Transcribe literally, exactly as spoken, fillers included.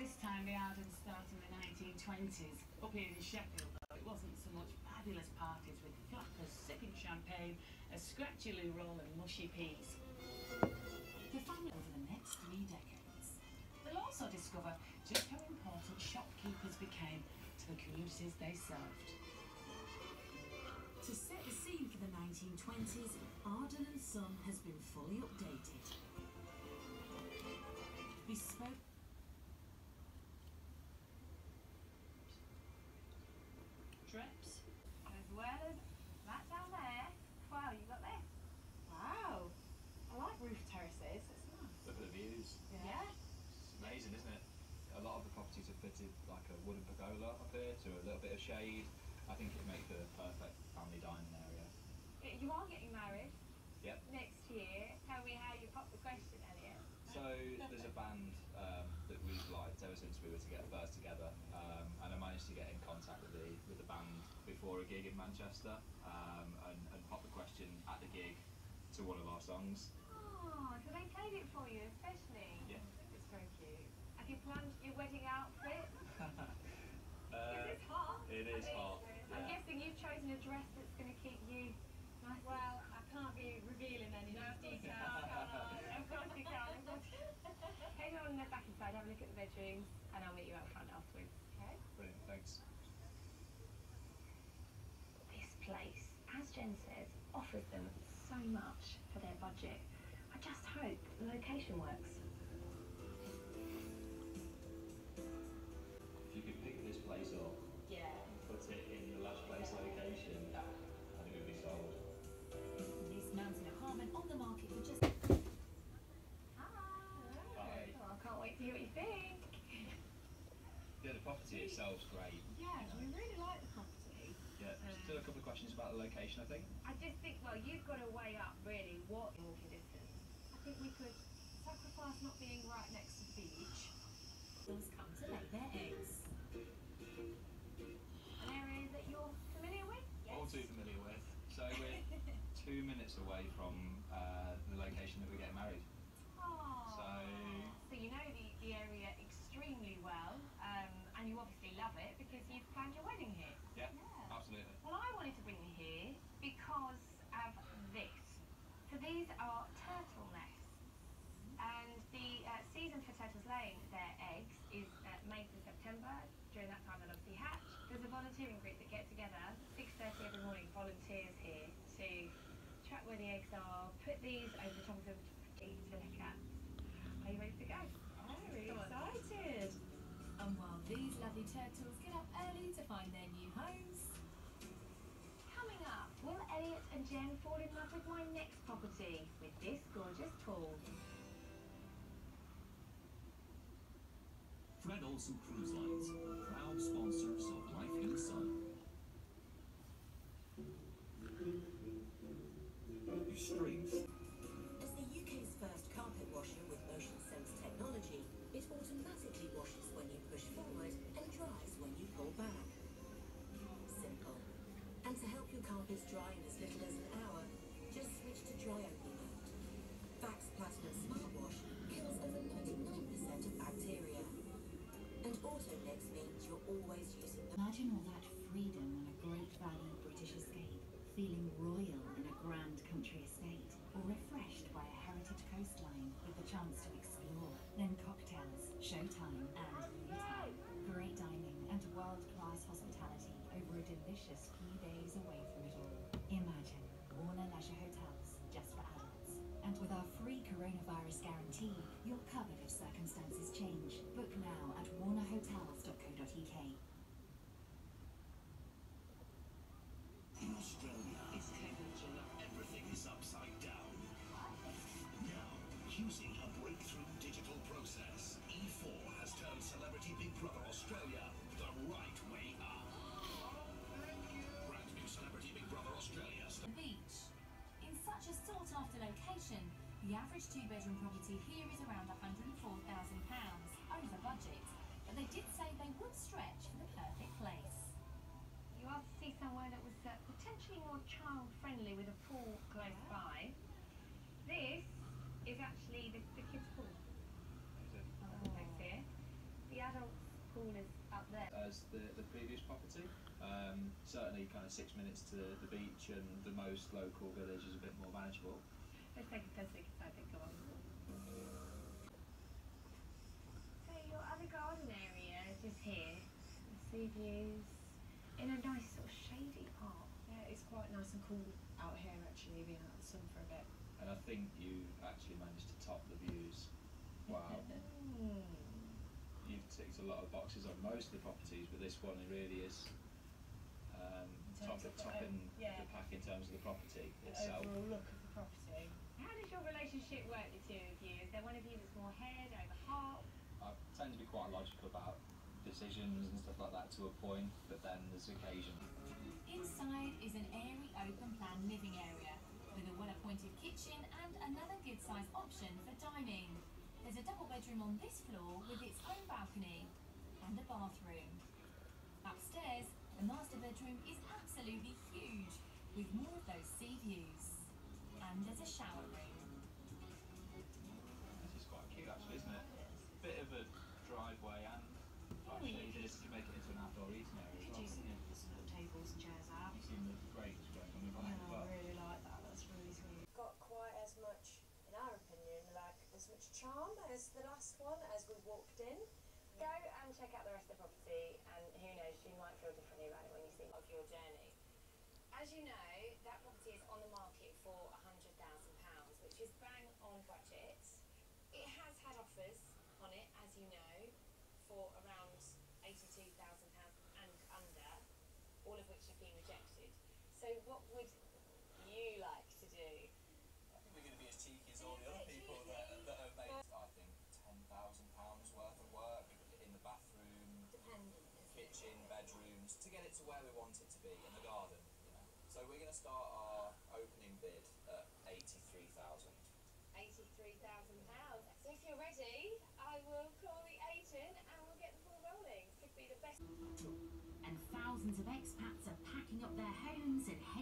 This time the Ardens started in the nineteen twenties. Up here in Sheffield, though, it wasn't so much fabulous parties with flappers sipping champagne, a scratchy loo roll and mushy peas. The family over the next three decades. They'll also discover just how important shopkeepers became to the communities they served. To set the scene for the nineteen twenties, Arden and Son has been fully updated. Bespoke Trips as well as that down there. Wow, you got this. Wow, I like roof terraces. It's nice. Look at the views. Yeah. It's amazing, isn't it? A lot of the properties are fitted like a wooden pergola up here to a little bit of shade. I think it makes the perfect family dining area. You are getting married. Yep. Next year. Tell me how you popped the question, Elliot. So there's a band um, that we've liked ever since we were to get first together, um, and I managed to get in contact with the with the band before a gig in Manchester, um, and, and pop the question at the gig to one of our songs. Oh, so they played it for you, especially. Yeah. It's very cute. Have you planned your wedding outfit? uh, Is this hot? It is hot. I'm Yeah. guessing you've chosen a dress that's going to keep you nice. Well, I can't be revealing any No, details. Of course you can. Of course. Head on the back inside, have a look at the bedrooms, and I'll meet you out front afterwards. Okay? Brilliant, thanks. This place, as Jen says, offers them so much for their budget. I just hope the location works. If you could pick this place up, Yeah. put it in the last place location, I think we'd be sold. this mountain apartment on the market for just Hi. Hi. Oh, I can't wait to hear what you think. Yeah, the property itself's great. Yeah, we really like the property. Yeah, still a couple of questions about the location, I think. I just think, well, you've got to weigh up really what walking distance. I think we could sacrifice not being right next to the beach. girls come to lay their eggs. An area that you're familiar with? All too familiar with. So we're two minutes away from uh, the location that we're getting married. Oh. So So you know the, the area extremely well, um, and you obviously love it because you've planned your wedding here. yeah, Yeah. absolutely. Well, I wanted to bring you here because of this. So these are turtle nests, and the uh, season for turtles laying their eggs is uh, May to September. During that time, they'll obviously hatch. There's a volunteering group that get together six thirty every morning. Volunteers here to track where the eggs are, put these over the top of them to look at. Are you ready to go? I'm very Come on. excited. And while these lovely turtles get up early to find their new homes, Coming up, will Elliot and Jen fall in love with my next property with this gorgeous pool? Fred Olsen Cruise Lines, proud sponsors of Life in the Sun. Strength. As the U K's first carpet washer with motion sense technology, it automatically washes when you push forward and dries when you pull back. Simple. And to help your carpets dry in as little as an hour, just switch to dry opening mode. Vax Platinum Smart Wash kills over ninety-nine percent of bacteria. And auto next means you're always using the imagine all that freedom on a great value British escape, feeling royal in a grand country estate, or refreshed by a heritage coastline with the chance to explore. Then cocktails, showtime, and you time. Great dining and world-class hospitality over a delicious few days away from it all. Imagine Warner Leisure Hotels just for adults. And with our free coronavirus guarantee, you're covered if circumstances change. Book now at warner hotels dot co dot U K. In Australia, it's temperature, everything is upside down. Now, using a breakthrough digital process, E four has turned Celebrity Big Brother Australia the right way up. Brand new Celebrity Big Brother Australia. The beach. In such a sought-after location, the average two-bedroom property here is around one hundred and four thousand pounds, over budget. But they did say they would stretch for the perfect place. You asked to see somewhere that was uh, potentially more child-friendly with a pool close by. This is actually the, the cool as up there? As the, the previous property. Um, certainly kind of six minutes to the beach and the most local village is a bit more manageable. Let's take a closer look inside then, go on. So your other garden area just here, sea views, in a nice sort of shady part. Yeah, it's quite nice and cool out here actually, being out in the sun for a bit. And I think you actually managed to top the views. Wow. Mm. You've ticked a lot of boxes on most of the properties, but this one really is um, top, terms of the- topping yeah. the pack in terms of the property The itself. overall look of the property. How does your relationship work, the two of you? Is there one of you that's more head over heart? I tend to be quite logical about decisions and stuff like that to a point, but then there's occasion. Inside is an airy open plan living area with a well-appointed kitchen and another good size option for dining. There's a double bedroom on this floor with its own balcony and a bathroom. Upstairs, the master bedroom is absolutely huge with more of those sea views. And there's a shower room. This is quite cute actually, isn't it? Bit of a driveway and quite shady. This could make it into an outdoor eating area as well, couldn't you? Put some little tables and chairs out. You've seen the great square on the Yeah, right as well. I really like that. That's really sweet. Got quite as much, in our opinion, like as much charm as the last one as we walked in. Go and check out the rest of the property, and who knows, you might feel differently about it when you think of your journey. As you know, that property is on the market for one hundred thousand pounds, which is bang on budget. It has had offers on it, as you know, for around eighty-two thousand pounds and under, all of which have been rejected. So what would you like to do? I think we're going to be as cheeky as all the other people that, that have made, I think, ten thousand pounds worth of work in the bathroom, Dependent. kitchen, bedrooms, to get it to where we want it to be, in the garden, you know. So we're going to start our opening bid at eighty-three thousand. eighty-three thousand pounds. So if you're ready, I will call the agent and we'll get the ball rolling. Could be the best. And thousands of expats are packing up their homes and